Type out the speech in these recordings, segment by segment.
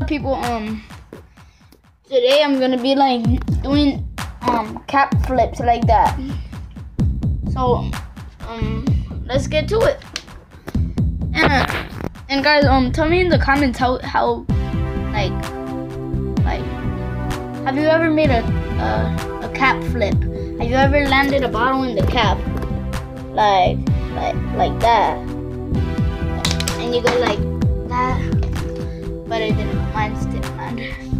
People, today I'm gonna be like doing cap flips like that. So let's get to it. And guys, tell me in the comments how like have you ever made a cap flip? Have you ever landed a bottle in the cap like that, and you go like that? But I didn't. Mine didn't land.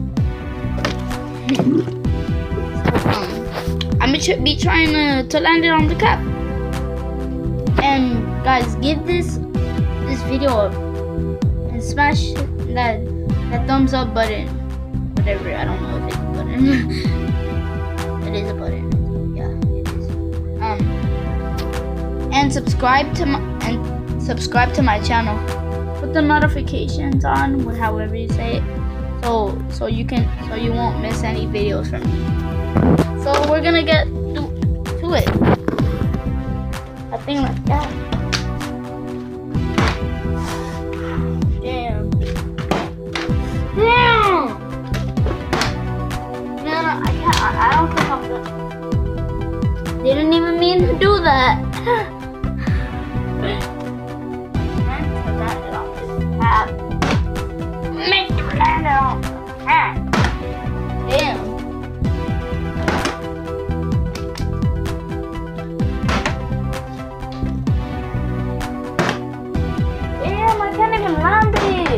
I'm gonna be trying to land it on the cap. And guys, give this video and smash that thumbs up button. Whatever, I don't know if it's a button. It is a button. Yeah, it is. And subscribe to my channel. Put the notifications on, however you say it, so you won't miss any videos from me. So we're gonna get to it. A thing like that. Damn. Man, I can't. I don't think I'm gonna. Didn't even mean to do that. Make it land on the cap. Damn. Damn, I can't even land it.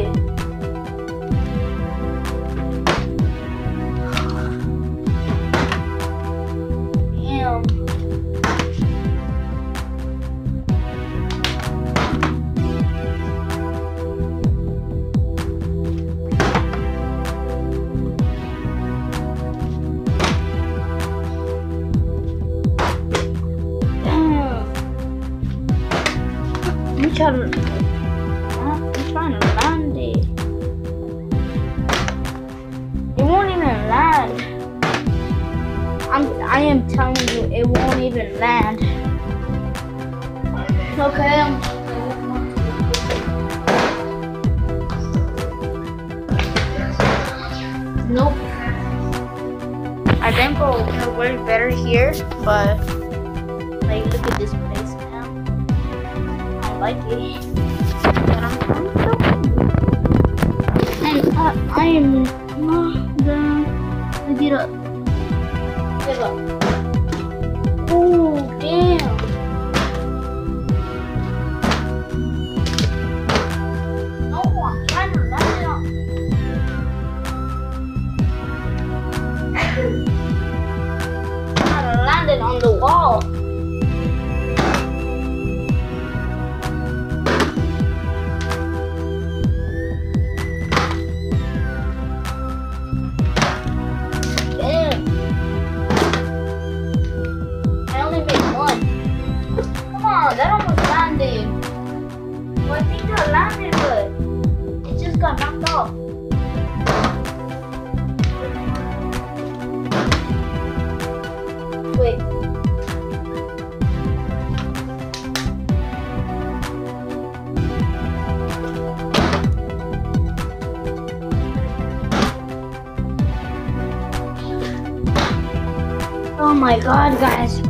Damn. I'm trying to land it. It won't even land. I am telling you, it won't even land. Okay. Nope. I think it'll work better here, but like, look at this place now. I like it. And I am not gonna get up. Give up. Oh, damn. No, I'm trying to land it on. I'm trying to land it on the wall. That almost landed. Well, I think that landed, but it just got knocked off. Wait. Oh my god, guys.